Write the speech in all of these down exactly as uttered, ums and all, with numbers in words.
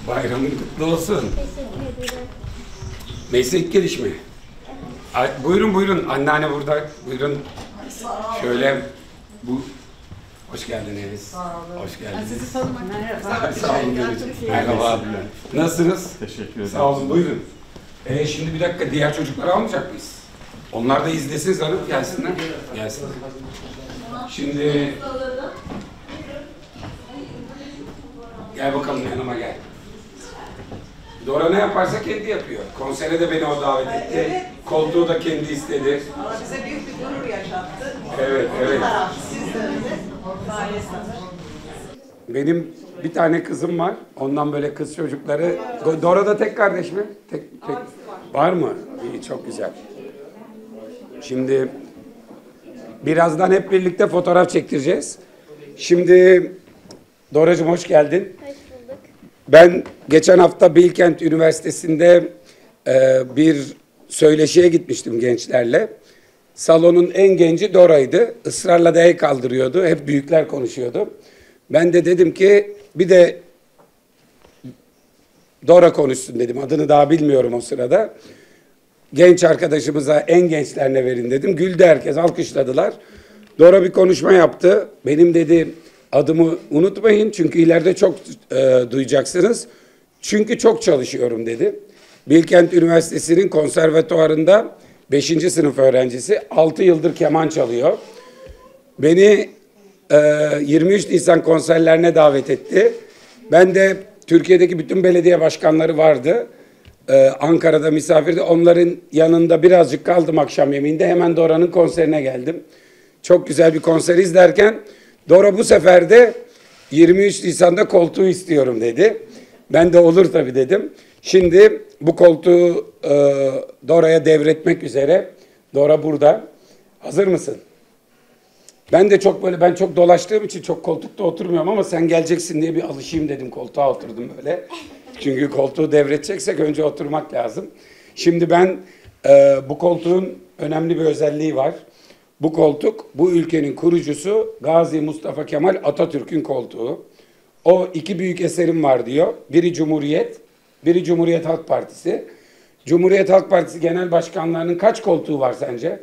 Bayramın kutlu olsun. Teşekkür ederim. Meslek gelişimi. Ay, buyurun buyurun. Anneanne burada. Buyurun. Şöyle bu hoş geldiniz. Sağ olun. Hoş geldiniz. Sizi tanımak. Merhaba. Sağ olun. Merhaba. Nasılsınız? Teşekkür ederim. Sağ olun. Buyurun. Ee, şimdi bir dakika diğer çocukları almayacak mıyız? Onlar da izlesin sanırım. Gelsinler. Gelsinler. Şimdi gel bakalım yanıma gel. Dora ne yaparsa kendi yapıyor. Konsere de beni o davet etti. Evet. Koltuğu da kendi istedi. Ama bize büyük bir gurur yaşattı. Evet, evet. Siz de öyle. Sayesinde. Benim bir tane kızım var. Ondan böyle kız çocukları. Dora da tek kardeş mi? Tek, tek. Var mı? İyi, çok güzel. Şimdi birazdan hep birlikte fotoğraf çektireceğiz. Şimdi Doracığım hoş geldin. Hoş bulduk. Ben geçen hafta Bilkent Üniversitesi'nde e, bir söyleşiye gitmiştim gençlerle. Salonun en genci Dora'ydı. Israrla da el kaldırıyordu. Hep büyükler konuşuyordu. Ben de dedim ki bir de Dora konuşsun dedim. Adını daha bilmiyorum o sırada. Genç arkadaşımıza en gençlerine verin dedim. Güldü herkes, alkışladılar. Dora bir konuşma yaptı. Benim dedi adımı unutmayın çünkü ileride çok e, duyacaksınız. Çünkü çok çalışıyorum dedi. Bilkent Üniversitesi'nin konservatuvarında beşinci sınıf öğrencisi. altı yıldır keman çalıyor. Beni e, yirmi üç Nisan konserlerine davet etti. Ben de Türkiye'deki bütün belediye başkanları vardı. Ee, Ankara'da misafirdi. Onların yanında birazcık kaldım akşam yemeğinde. Hemen Dora'nın konserine geldim. Çok güzel bir konser izlerken Dora bu sefer de yirmi üç Nisan'da koltuğu istiyorum dedi. Ben de olur tabii dedim. Şimdi bu koltuğu e, Dora'ya devretmek üzere. Dora burada. Hazır mısın? Ben de çok böyle ben çok dolaştığım için çok koltukta oturmuyorum ama sen geleceksin diye bir alışayım dedim. Koltuğa oturdum böyle. Çünkü koltuğu devredeceksek önce oturmak lazım. Şimdi ben e, bu koltuğun önemli bir özelliği var. Bu koltuk bu ülkenin kurucusu Gazi Mustafa Kemal Atatürk'ün koltuğu. O iki büyük eserim var diyor. Biri Cumhuriyet, biri Cumhuriyet Halk Partisi. Cumhuriyet Halk Partisi genel başkanlarının kaç koltuğu var sence?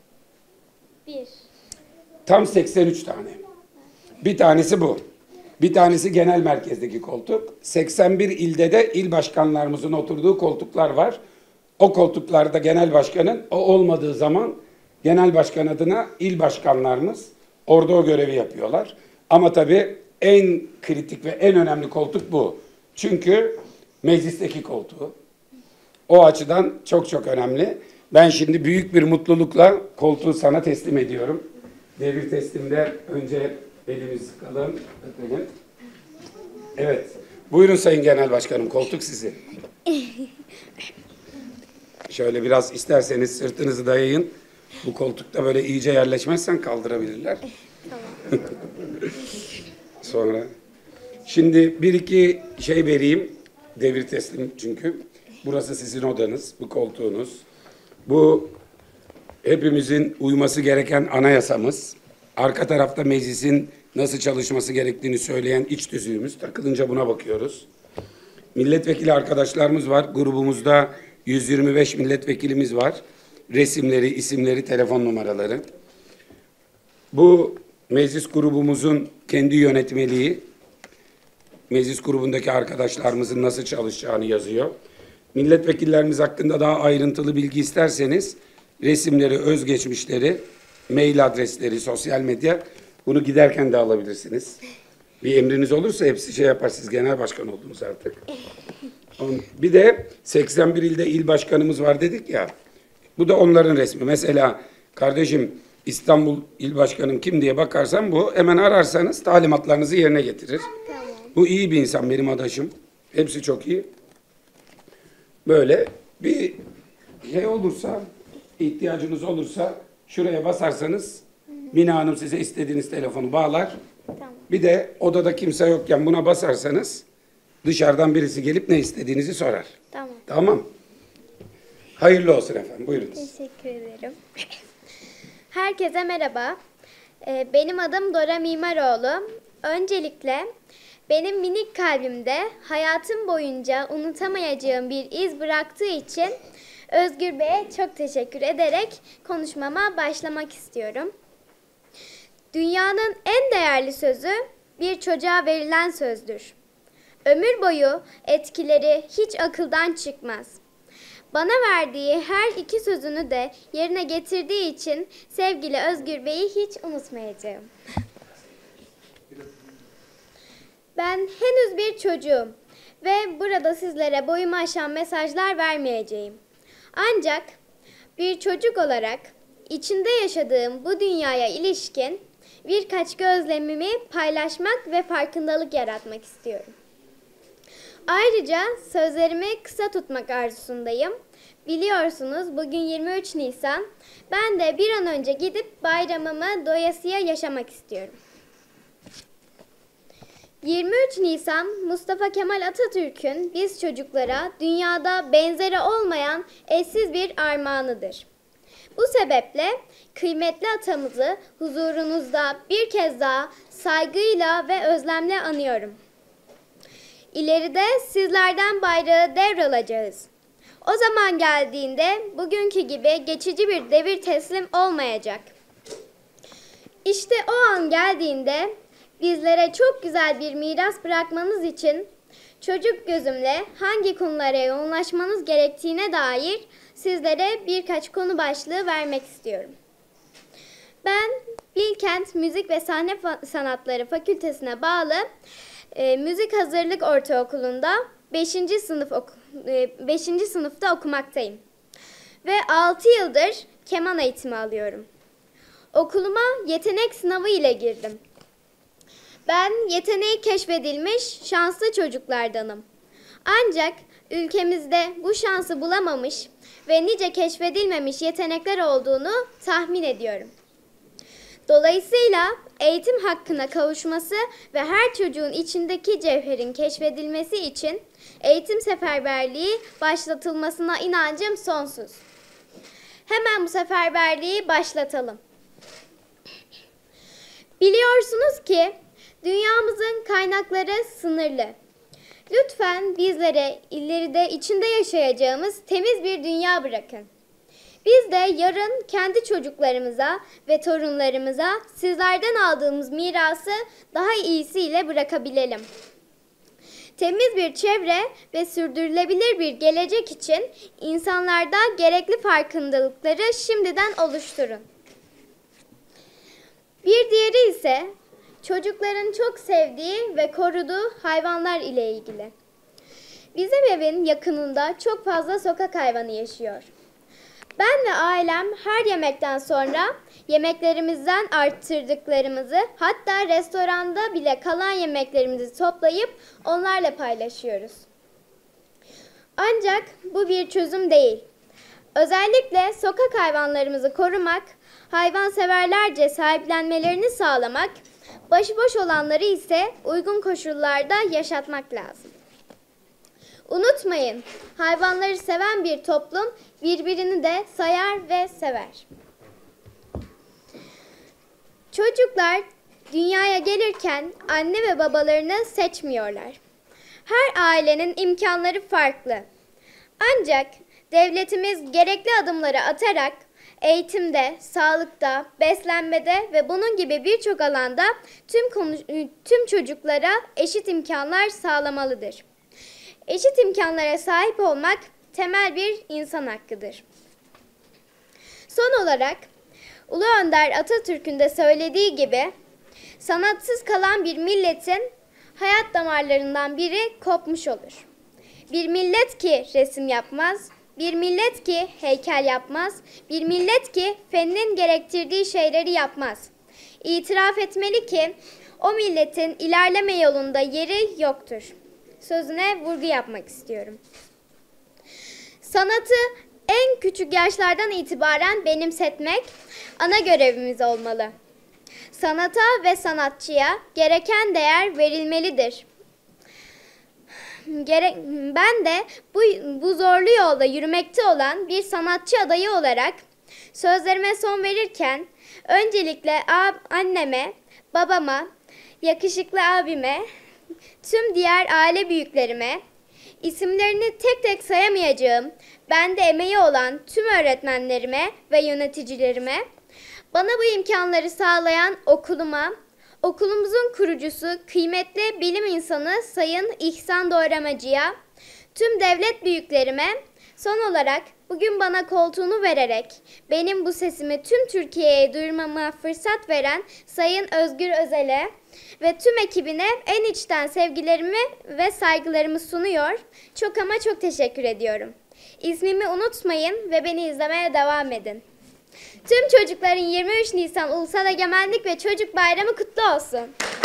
Bir. Tam seksen üç tane. Bir tanesi bu. Bir tanesi genel merkezdeki koltuk. seksen bir ilde de il başkanlarımızın oturduğu koltuklar var. O koltuklarda genel başkanın, o olmadığı zaman genel başkan adına il başkanlarımız orada o görevi yapıyorlar. Ama tabii en kritik ve en önemli koltuk bu. Çünkü meclisteki koltuğu. O açıdan çok çok önemli. Ben şimdi büyük bir mutlulukla koltuğu sana teslim ediyorum. Devir teslimde önce elimizi sıkalım, öpelim. Evet. Buyurun Sayın Genel Başkanım, koltuk sizin. Şöyle biraz isterseniz sırtınızı dayayın. Bu koltukta böyle iyice yerleşmezsen kaldırabilirler. Tamam. Sonra. Şimdi bir iki şey vereyim. Devir teslim çünkü. Burası sizin odanız, bu koltuğunuz. Bu hepimizin uyması gereken anayasamız. Arka tarafta meclisin nasıl çalışması gerektiğini söyleyen iç tüzüğümüz. Takılınca buna bakıyoruz. Milletvekili arkadaşlarımız var. Grubumuzda yüz yirmi beş milletvekilimiz var. Resimleri, isimleri, telefon numaraları. Bu meclis grubumuzun kendi yönetmeliği. Meclis grubundaki arkadaşlarımızın nasıl çalışacağını yazıyor. Milletvekillerimiz hakkında daha ayrıntılı bilgi isterseniz resimleri, özgeçmişleri, mail adresleri, sosyal medya bunu giderken de alabilirsiniz. Bir emriniz olursa hepsi şey yapar. Siz genel başkan oldunuz artık. Bir de seksen bir ilde il başkanımız var dedik ya. Bu da onların resmi. Mesela kardeşim İstanbul il başkanım kim diye bakarsan bu hemen ararsanız talimatlarınızı yerine getirir. Tamam. Bu iyi bir insan benim adaşım. Hepsi çok iyi. Böyle bir şey olursa, ihtiyacınız olursa şuraya basarsanız Mina Hanım size istediğiniz telefonu bağlar. Tamam. Bir de odada kimse yokken buna basarsanız dışarıdan birisi gelip ne istediğinizi sorar. Tamam. Tamam. Hayırlı olsun efendim. Buyurunuz. Teşekkür ederim. Herkese merhaba. Ee, Benim adım Dora Mimaroğlu. Öncelikle benim minik kalbimde hayatım boyunca unutamayacağım bir iz bıraktığı için Özgür Bey'e çok teşekkür ederek konuşmama başlamak istiyorum. Dünyanın en değerli sözü bir çocuğa verilen sözdür. Ömür boyu etkileri hiç akıldan çıkmaz. Bana verdiği her iki sözünü de yerine getirdiği için sevgili Özgür Bey'i hiç unutmayacağım. Ben henüz bir çocuğum ve burada sizlere boyumu aşan mesajlar vermeyeceğim. Ancak bir çocuk olarak içinde yaşadığım bu dünyaya ilişkin birkaç gözlemimi paylaşmak ve farkındalık yaratmak istiyorum. Ayrıca sözlerimi kısa tutmak arzusundayım. Biliyorsunuz bugün yirmi üç Nisan. Ben de bir an önce gidip bayramımı doyasıya yaşamak istiyorum. yirmi üç Nisan Mustafa Kemal Atatürk'ün biz çocuklara dünyada benzeri olmayan eşsiz bir armağanıdır. Bu sebeple kıymetli atamızı huzurunuzda bir kez daha saygıyla ve özlemle anıyorum. İleride sizlerden bayrağı devralacağız. O zaman geldiğinde bugünkü gibi geçici bir devir teslim olmayacak. İşte o an geldiğinde bizlere çok güzel bir miras bırakmanız için çocuk gözümle hangi konulara yoğunlaşmanız gerektiğine dair sizlere birkaç konu başlığı vermek istiyorum. Ben Bilkent Müzik ve Sahne Sanatları Fakültesine bağlı e, Müzik Hazırlık Ortaokulu'nda beşinci sınıf oku, e, beşinci sınıfta okumaktayım. Ve altı yıldır keman eğitimi alıyorum. Okuluma yetenek sınavı ile girdim. Ben yeteneği keşfedilmiş şanslı çocuklardanım. Ancak ülkemizde bu şansı bulamamış ve nice keşfedilmemiş yetenekler olduğunu tahmin ediyorum. Dolayısıyla eğitim hakkına kavuşması ve her çocuğun içindeki cevherin keşfedilmesi için eğitim seferberliği başlatılmasına inancım sonsuz. Hemen bu seferberliği başlatalım. Biliyorsunuz ki dünyamızın kaynakları sınırlı. Lütfen bizlere ileride içinde yaşayacağımız temiz bir dünya bırakın. Biz de yarın kendi çocuklarımıza ve torunlarımıza sizlerden aldığımız mirası daha iyisiyle bırakabilelim. Temiz bir çevre ve sürdürülebilir bir gelecek için insanlarda gerekli farkındalıkları şimdiden oluşturun. Bir diğeri ise çocukların çok sevdiği ve koruduğu hayvanlar ile ilgili. Bizim evin yakınında çok fazla sokak hayvanı yaşıyor. Ben ve ailem her yemekten sonra yemeklerimizden arttırdıklarımızı, hatta restoranda bile kalan yemeklerimizi toplayıp onlarla paylaşıyoruz. Ancak bu bir çözüm değil. Özellikle sokak hayvanlarımızı korumak, hayvanseverlerce sahiplenmelerini sağlamak, başıboş olanları ise uygun koşullarda yaşatmak lazım. Unutmayın, hayvanları seven bir toplum birbirini de sayar ve sever. Çocuklar dünyaya gelirken anne ve babalarını seçmiyorlar. Her ailenin imkanları farklı. Ancak devletimiz gerekli adımları atarak eğitimde, sağlıkta, beslenmede ve bunun gibi birçok alanda tüm konu, tüm çocuklara eşit imkanlar sağlamalıdır. Eşit imkanlara sahip olmak temel bir insan hakkıdır. Son olarak Ulu Önder Atatürk'ün de söylediği gibi sanatsız kalan bir milletin hayat damarlarından biri kopmuş olur. Bir millet ki resim yapmaz, bir millet ki heykel yapmaz, bir millet ki fennin gerektirdiği şeyleri yapmaz. İtiraf etmeli ki o milletin ilerleme yolunda yeri yoktur. Sözüne vurgu yapmak istiyorum. Sanatı en küçük yaşlardan itibaren benimsetmek ana görevimiz olmalı. Sanata ve sanatçıya gereken değer verilmelidir. Ben de bu, bu zorlu yolda yürümekte olan bir sanatçı adayı olarak sözlerime son verirken öncelikle anneme, babama, yakışıklı abime tüm diğer aile büyüklerime, isimlerini tek tek sayamayacağım, bende emeği olan tüm öğretmenlerime ve yöneticilerime, bana bu imkanları sağlayan okuluma, okulumuzun kurucusu kıymetli bilim insanı Sayın İhsan Doğramacı'ya, tüm devlet büyüklerime, son olarak bugün bana koltuğunu vererek benim bu sesimi tüm Türkiye'ye duyurmama fırsat veren Sayın Özgür Özel'e ve tüm ekibine en içten sevgilerimi ve saygılarımı sunuyor. Çok ama çok teşekkür ediyorum. İsmimi unutmayın ve beni izlemeye devam edin. Tüm çocukların yirmi üç Nisan Ulusal Egemenlik ve Çocuk Bayramı kutlu olsun.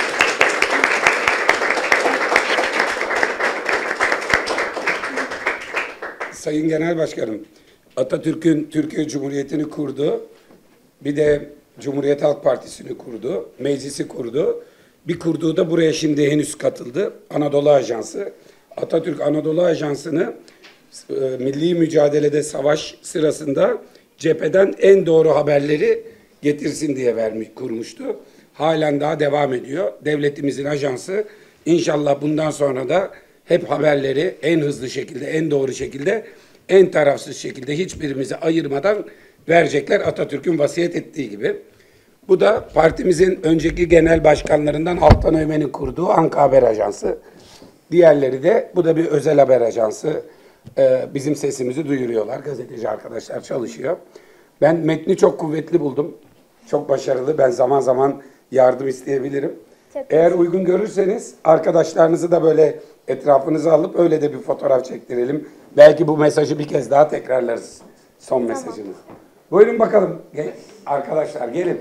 Sayın Genel Başkanım, Atatürk'ün Türkiye Cumhuriyeti'ni kurdu. Bir de Cumhuriyet Halk Partisi'ni kurdu. Meclisi kurdu. Bir kurduğu da buraya şimdi henüz katıldı. Anadolu Ajansı. Atatürk Anadolu Ajansı'nı e, milli mücadelede savaş sırasında cepheden en doğru haberleri getirsin diye vermiş, kurmuştu. Halen daha devam ediyor. Devletimizin ajansı inşallah bundan sonra da hep haberleri en hızlı şekilde, en doğru şekilde, en tarafsız şekilde hiçbirimizi ayırmadan verecekler Atatürk'ün vasiyet ettiği gibi. Bu da partimizin önceki genel başkanlarından Altan Öğmen'in kurduğu Anka Haber Ajansı. Diğerleri de, bu da bir özel haber ajansı. Ee, bizim sesimizi duyuruyorlar. Gazeteci arkadaşlar çalışıyor. Ben metni çok kuvvetli buldum. Çok başarılı. Ben zaman zaman yardım isteyebilirim. Çok Eğer uygun görürseniz arkadaşlarınızı da böyle etrafınıza alıp öyle de bir fotoğraf çektirelim. Belki bu mesajı bir kez daha tekrarlarız. Son mesajımız. Buyurun bakalım. Gel, arkadaşlar gelin.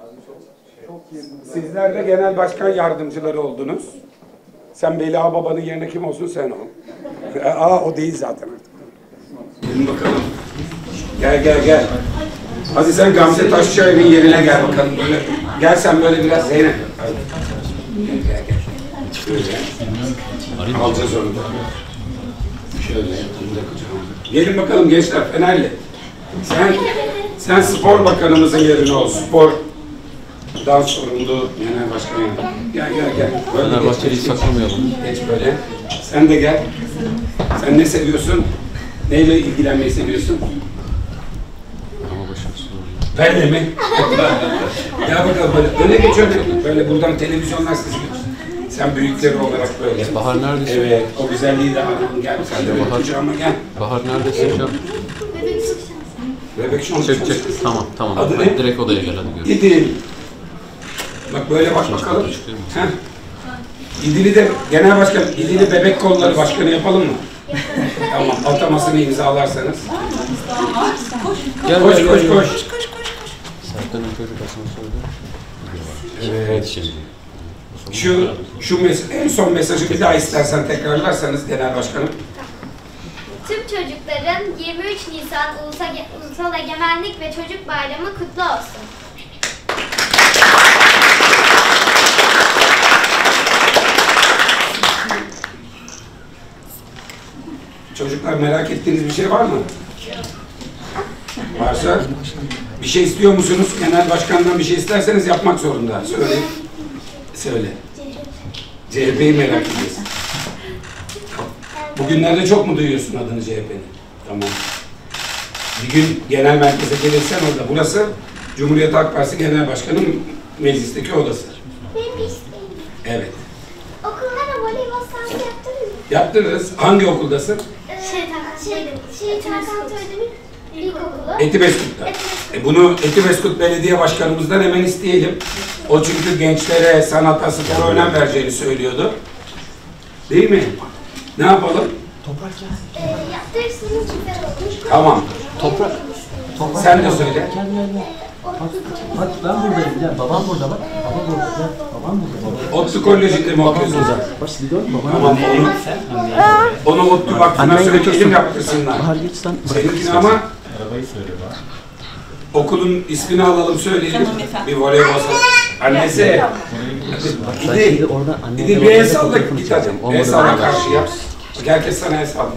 Sizler de genel başkan yardımcıları oldunuz. Sen Veli Ağababa'nın yerine kim olsun sen ol. Aa o değil zaten artık. Gelin bakalım. Gel gel gel. Hadi sen Gamze Taşçıay'ın yerine gel bakalım. Böyle. Gel sen böyle biraz Zeynep. Hadi. Gel gel gel. Şöyle. Alacağız onu da. Şöyle. Gelin bakalım gençler Fenerli. Sen sen spor bakanımızın yerine ol. Spor dan sorumlu genel başkan. Gel gel gel. Fenerbahçe'yi saklamayalım. Geç böyle. Sen de gel. Sen ne seviyorsun? Neyle ilgilenmeyi seviyorsun? Ama başım soruyor. Ben de mi? Ya bakalım böyle. Öne geç öne. Böyle buradan televizyonlar sızıyor. Sen büyükleri olarak böyle. Bahar neredesin? Evet. O güzelliği de alalım. Gel. Sen de böyle Bahar. kucağıma gel. Bahar neredesin şu an? Bebek şunu Çek çek. Tamam tamam. Adı Hadi ne? direkt odaya gel hadi görüşürüz. İdil. Bak böyle bak bakalım. çıkıyor mu? Heh. İdil'i de genel başkan, İdil'i bebek kolları başkanı yapalım mı? Tamam. Atamasını imzalarsanız. Gel Koş gel, koş gel. koş. Serkan'ın çocuk asansörde. Evet. Şimdi. Şu şu mes- en son mesajı bir daha istersen tekrarlarsanız genel başkanım. Tüm çocukların yirmi üç Nisan Ulusal, Ulusal Egemenlik ve Çocuk Bayramı kutlu olsun. Çocuklar merak ettiğiniz bir şey var mı? Varsa bir şey istiyor musunuz? Genel başkandan bir şey isterseniz yapmak zorunda. Söyle. Söyle. C H P'yi merak ediyorsun. Bugünlerde çok mu duyuyorsun adını C H P'nin? Tamam. Bir gün genel merkeze gelirsen orada. Burası Cumhuriyet Halk Partisi Genel Başkanı'nın meclisteki odası. Benim isteğim. Evet. Okullara voleybol sahası yaptınız mı? Yaptırırız. Hangi okuldasın? Şey, şey, şey, Tarkan Özdemir İlkokulu. Etibeskut'ta. E bunu Etibeskut Belediye Başkanımızdan hemen isteyelim. O çünkü gençlere, sanata, spora önem vereceğini söylüyordu. Değil mi? Ne yapalım? Ee, yaptırırsınız güzel olur. Tamam. Toprak. Toprak. Sen de söyle. Gel gel gel. Bak, bak ben buradayım. Gel. Babam burada bak. Babam burada. Gel. Babam burada. Babam. ODTÜ Koleji'nde mi okuyorsunuz? Bak sizi gördün mü? Babam Tamam. Onu, onu ODTÜ Vakfı'na Anneye söyleyelim götürsün. yaptırsınlar. Bahar geç sen. Seninkini ama okulun ismini alalım söyleyelim. Bir voleybol sahası. Annesi. Ben İdil. şimdi orada anneye İdil bir babama el da salla fotoğrafını git hadi. çekeceğim. El Olmadı salla beraber. karşıya. Bak herkes sana el sallıyor.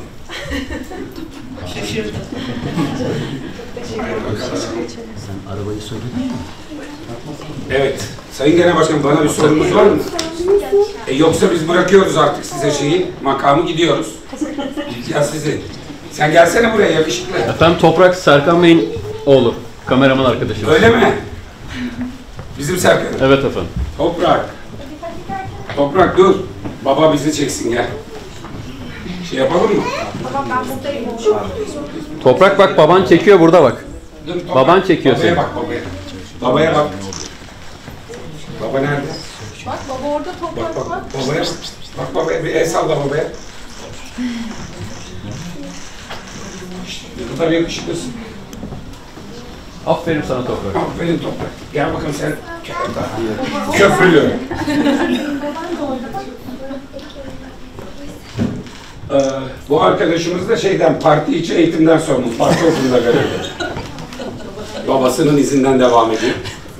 Sen arabayı söyledin mi? Evet. Sayın Genel Başkanım bana bir sorunuz var mı? E yoksa biz bırakıyoruz artık size şeyi, makamı gidiyoruz. Ya sizi. Sen gelsene buraya yakışıklı. Efendim Toprak Serkan Bey'in oğlu. Kameraman arkadaşım. Öyle mi? Bizim Serkan. Evet efendim. Toprak. Toprak dur. Baba bizi çeksin gel. Şey yapalım mı? Toprak bak baban çekiyor burada bak. Dur, Toprak. Baban çekiyor babaya seni. bak babaya. Babaya bak. Baba nerede? Bak baba orada Bak toprak bak var. babaya. Bak babaya bir el salla babaya. Ne kadar yakışıklısın. Aferin sana Toprak. Aferin Toprak. Gel bakalım sen. Köprülü. Ee, bu arkadaşımız da şeyden, parti içi eğitimden sorumlu. Parti okulunda görevli. Babasının izinden devam ediyor.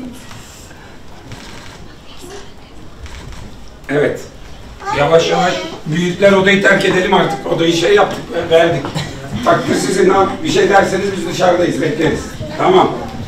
Evet. Yavaş yavaş büyükler odayı terk edelim artık. Odayı şey yaptık, verdik. Takdir sizin, bir şey derseniz biz dışarıdayız, bekleriz. Tamam.